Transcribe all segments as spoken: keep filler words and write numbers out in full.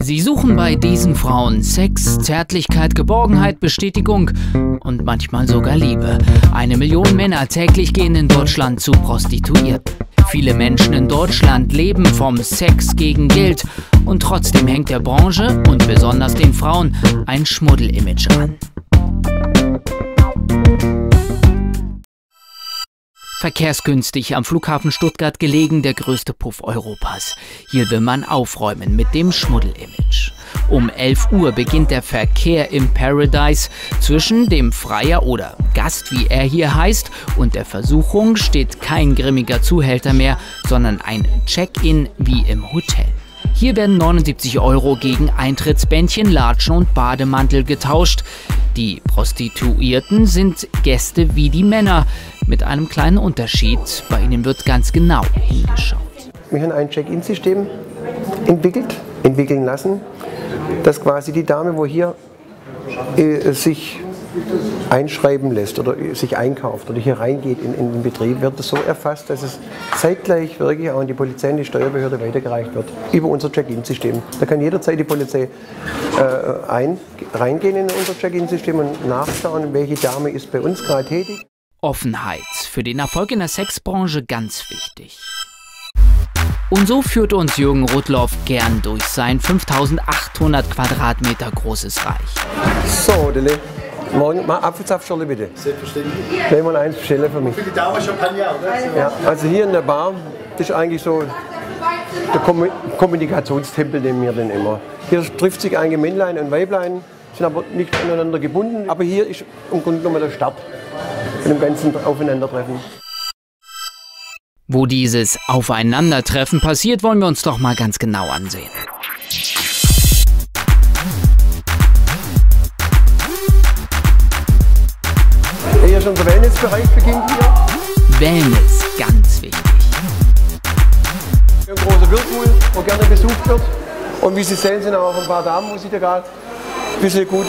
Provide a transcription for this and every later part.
Sie suchen bei diesen Frauen Sex, Zärtlichkeit, Geborgenheit, Bestätigung und manchmal sogar Liebe. Eine Million Männer täglich gehen in Deutschland zu Prostituierten. Viele Menschen in Deutschland leben vom Sex gegen Geld und trotzdem hängt der Branche und besonders den Frauen ein Schmuddelimage an. Verkehrsgünstig am Flughafen Stuttgart gelegen, der größte Puff Europas. Hier will man aufräumen mit dem Schmuddelimage. Um elf Uhr beginnt der Verkehr im Paradise. Zwischen dem Freier oder Gast, wie er hier heißt, und der Versuchung steht kein grimmiger Zuhälter mehr, sondern ein Check-in wie im Hotel. Hier werden neunundsiebzig Euro gegen Eintrittsbändchen, Latschen und Bademantel getauscht. Die Prostituierten sind Gäste wie die Männer, mit einem kleinen Unterschied. Bei ihnen wird ganz genau hingeschaut. Wir haben ein Check-in-System entwickelt, entwickeln lassen, dass quasi die Dame, wo hier äh, sich einschreiben lässt oder sich einkauft oder hier reingeht in, in den Betrieb, wird es so erfasst, dass es zeitgleich wirklich auch an die Polizei und die Steuerbehörde weitergereicht wird über unser Check-in-System. Da kann jederzeit die Polizei äh, ein, reingehen in unser Check-in-System und nachschauen, welche Dame ist bei uns gerade tätig. Offenheit, für den Erfolg in der Sexbranche ganz wichtig. Und so führt uns Jürgen Rudloff gern durch sein fünftausendachthundert Quadratmeter großes Reich. So, Dele. Morgen mal Apfelsaftschorle bitte. Selbstverständlich. Nehmen wir eins bestellen für mich. Für die Dame Champagner, oder? Ja, also hier in der Bar, das ist eigentlich so der Kom Kommunikationstempel, den wir denn immer. Hier trifft sich ein Männlein und Weiblein, sind aber nicht aneinander gebunden. Aber hier ist im Grunde genommen der Start von dem ganzen Aufeinandertreffen. Wo dieses Aufeinandertreffen passiert, wollen wir uns doch mal ganz genau ansehen. Hier ist unser Wellnessbereich beginnt hier. Wellness, ganz wichtig. Hier ein großer Whirlpool, wo gerne besucht wird. Und wie Sie sehen, sind auch ein paar Damen, wo Sie da gerade ein bisschen gut.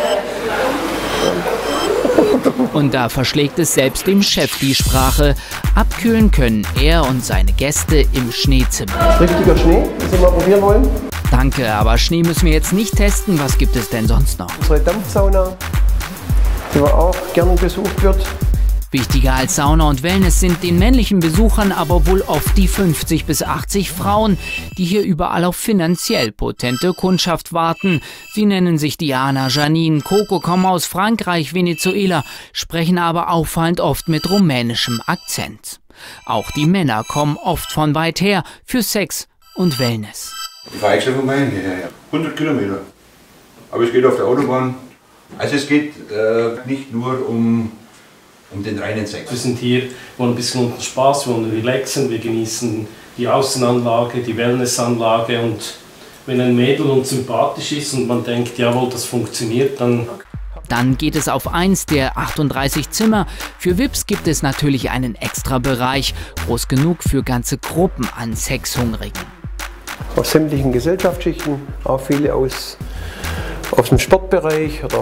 Und da verschlägt es selbst dem Chef die Sprache. Abkühlen können er und seine Gäste im Schneezimmer. Richtiger Schnee, das Sie mal probieren wollen. Danke, aber Schnee müssen wir jetzt nicht testen. Was gibt es denn sonst noch? Unsere Dampfsauna, die auch gern besucht wird. Wichtiger als Sauna und Wellness sind den männlichen Besuchern aber wohl oft die fünfzig bis achtzig Frauen, die hier überall auf finanziell potente Kundschaft warten. Sie nennen sich Diana, Janine, Coco, kommen aus Frankreich, Venezuela, sprechen aber auffallend oft mit rumänischem Akzent. Auch die Männer kommen oft von weit her für Sex und Wellness. Ich fahre extra von Bayern hierher, hundert Kilometer. Aber es geht auf der Autobahn. Also es geht äh, nicht nur um um den reinen Sex. Wir sind hier, wollen ein bisschen unten Spaß, wir wollen relaxen, wir genießen die Außenanlage, die Wellnessanlage und wenn ein Mädel uns sympathisch ist und man denkt, jawohl, das funktioniert, dann... Dann geht es auf eins der achtunddreißig Zimmer. Für V I Ps gibt es natürlich einen extra Bereich, groß genug für ganze Gruppen an Sexhungrigen. Aus sämtlichen Gesellschaftsschichten, auch viele aus, aus dem Sportbereich oder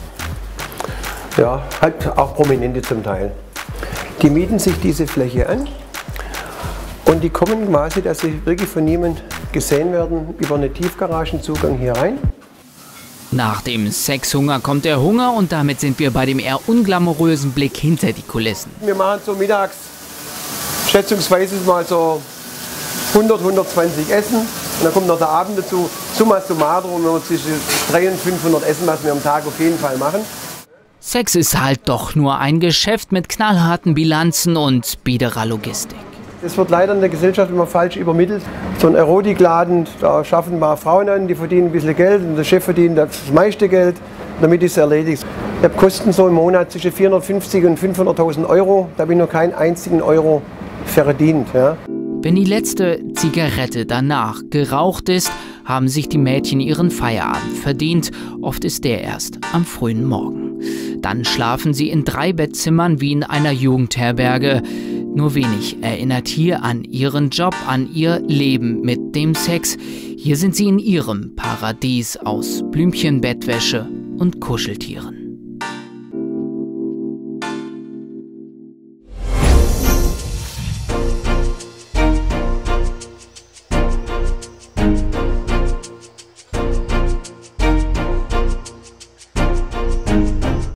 ja, halt auch Prominente zum Teil. Die mieten sich diese Fläche an und die kommen quasi, dass sie wirklich von niemandem gesehen werden, über einen Tiefgaragenzugang hier rein. Nach dem Sexhunger kommt der Hunger und damit sind wir bei dem eher unglamourösen Blick hinter die Kulissen. Wir machen so mittags schätzungsweise mal so hundert, hundertzwanzig Essen und dann kommt noch der Abend dazu. Summa summarum, wenn wir zwischen dreihundert und fünfhundert Essen, was wir am Tag auf jeden Fall machen. Sex ist halt doch nur ein Geschäft mit knallharten Bilanzen und biederer Logistik. Das wird leider in der Gesellschaft immer falsch übermittelt. So ein Erotikladen, da schaffen mal Frauen an, die verdienen ein bisschen Geld und der Chef verdient das meiste Geld, damit ist es erledigt. Ich habe Kosten so im Monat zwischen vierhundertfünfzig und fünfhunderttausend Euro, da habe ich noch keinen einzigen Euro verdient. Ja. Wenn die letzte Zigarette danach geraucht ist, haben sich die Mädchen ihren Feierabend verdient. Oft ist der erst am frühen Morgen. Dann schlafen sie in drei Bettzimmern wie in einer Jugendherberge. Nur wenig erinnert hier an ihren Job, an ihr Leben mit dem Sex. Hier sind sie in ihrem Paradies aus Blümchen, Bettwäsche und Kuscheltieren.